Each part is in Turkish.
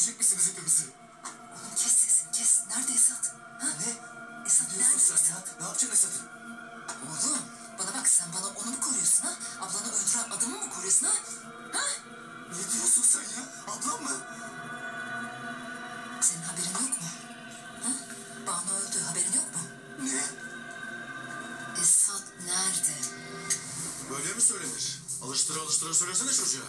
öldürecek misiniz hepimizi? Kes sesini kes. Nerede Esat? Ha? Ne? Esat Ne diyorsun nerede? sen ya? Ne yapacaksın Esat'ı? Oğlum bana bak, sen bana onu mu koruyorsun ha? Ablanı öldüren adamı mı koruyorsun ha? Ha? Ne diyorsun sen ya? Ablam mı? Senin haberin yok mu? Ha? Banu öldü, haberin yok mu? Ne? Esat nerede? Böyle mi söylenir? Alıştıra alıştıra söylesene çocuğa.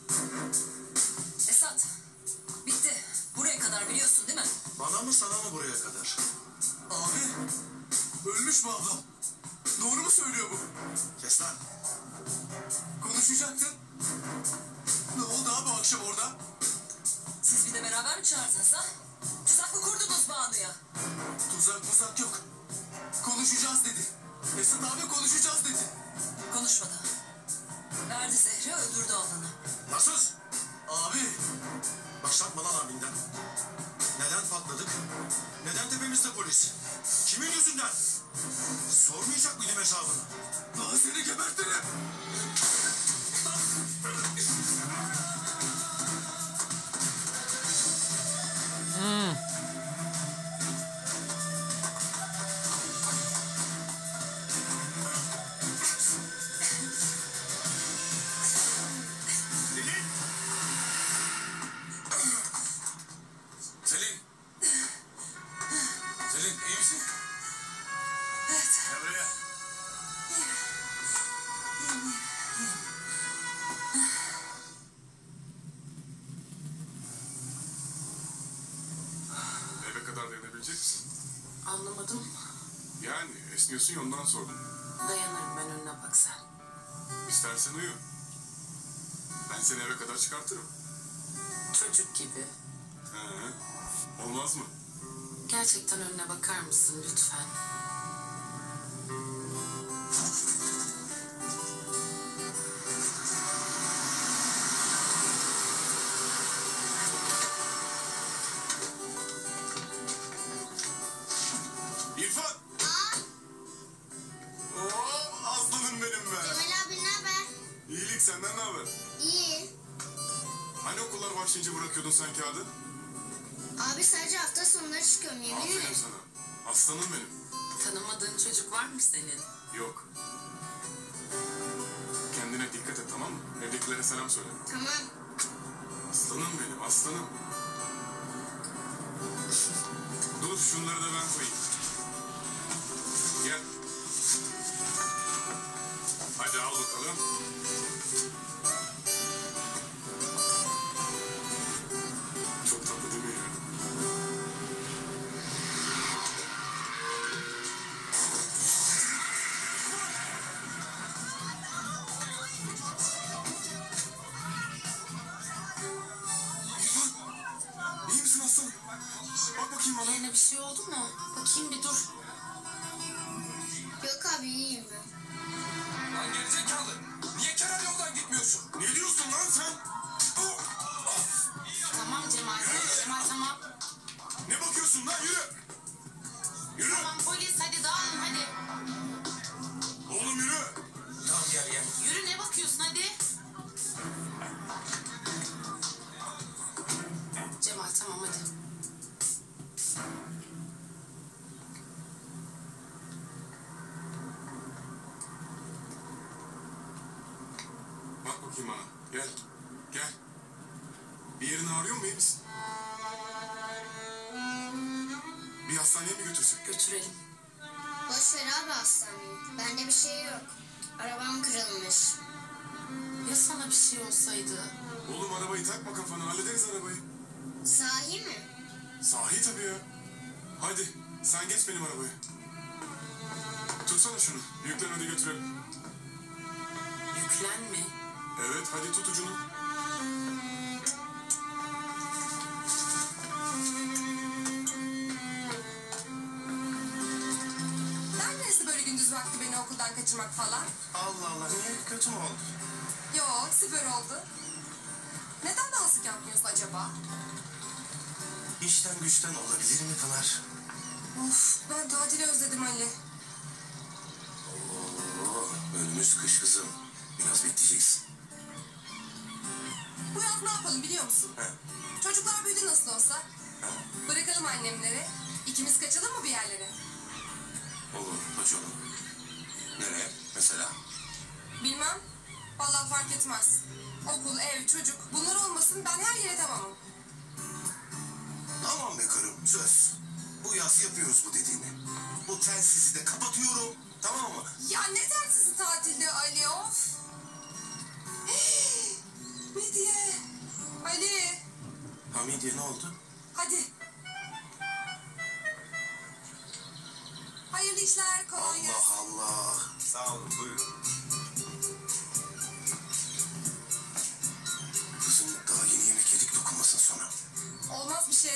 Esat, bitti. Buraya kadar biliyorsun değil mi? Bana mı sana mı buraya kadar? Abi, ölmüş mü ablam? Doğru mu söylüyor bu? Kes lan. Konuşacaktın. Ne oldu abi akşam orada? Siz bir de beraber mi çağırdınız ha? Tuzak mı kurdunuz Banu'ya? Tuzak yok. Konuşacağız dedi. Esat abi konuşacağız dedi. Konuşmadı. Verdi zehri, öldürdü oğlanı. Nasıl? Abi. Başlatma lan abinden. Neden patladık? Neden tepemizde polis? Kimin yüzünden? Sormayacak mıydım hesabını? Daha seni gebertirim. Selin. Selin iyi misin? Evet. Gel buraya. Eve kadar dayanabilecek misin? Anlamadım. Yani esniyorsun ya, ondan sordum. Dayanırım ben, önüne bak sen. İstersen uyu. Ben seni eve kadar çıkartırım. Çocuk gibi. He. Olmaz mı? Gerçekten önüne bakar mısın lütfen? İrfan! Oo, aslanım benim be. Cemal abi ne haber? İyilik, senden ne haber? İyi. Hani okullar başlayınca bırakıyordun sen kağıdı? Abi sadece hafta sonları çıkıyorum yemin Aferin ederim. sana. Aslanım benim. Tanımadığın çocuk var mı senin? Yok. Kendine dikkat et, tamam mı? Evdekilere selam söyle. Tamam. Aslanım benim, aslanım. Dur, şunları da ben koyayım. Gel. Hadi al bakalım. Çok tatlı değil mi ya? İrfan! İyi misin aslanım? Bak bakayım bana. Yerine bir şey oldu mu? Bakayım bir dur. Yok abi iyiyim ben. Lan gerizekalı. Niye kenar yoldan gitmiyorsun? Ne diyorsun lan sen? Oh! Tamam Cemal. Cemal tamam. Ne bakıyorsun lan? Yürü! Yürü! Tamam polis, hadi dağılın hadi. Oğlum yürü! Tamam gel. Yürü, ne bakıyorsun hadi. Cemal tamam hadi. Bak bakayım bana. Gel. Gel. Bir yerin ağrıyor mu? İyi misin? Bir hastaneye mi götürsek? Götürelim. Boş ver abi hastaneyi. Bende bir şey yok. Arabam kırılmış. Ya sana bir şey olsaydı? Oğlum arabayı takma kafana. Hallederiz arabayı. Sahi mi? Sahi tabii ya. Hadi sen geç benim arabaya. Tutsana şunu. Yüklen, hadi götürelim. Yüklenme. Evet, hadi tut ucunu. Neredeyse böyle gündüz vakti beni okuldan kaçırmak falan. Allah Allah. Niye? Kötü mü oldu? Yo, süper oldu. Neden danslık yapmıyorsun acaba? İşten güçten olabilir mi Pınar? Of, ben tatili özledim Ali. Oo, önümüz kış kızım. Biraz bekleyeceksin. Bu yaz ne yapalım biliyor musun? He. Çocuklar büyüdü nasıl olsa. Bırakalım annemleri. İkimiz kaçalım mı bir yerlere? Olur, kaçalım. Nereye mesela? Bilmem. Vallahi fark etmez. Okul, ev, çocuk. Bunlar olmasın ben her yere tamamım. Tamam be karım, söz. Bu yaz yapıyoruz bu dediğini. Bu telsizi de kapatıyorum, tamam mı? Ya ne tersiz tatilde Ali of. Medya. Ali. Hamidiye ne oldu? Hadi. Hayırlı işler. Kolay gelsin. Allah Allah. Sağ olun, buyurun. Kızım daha yeni yemek yedik, dokunmasın sonra. Olmaz bir şey.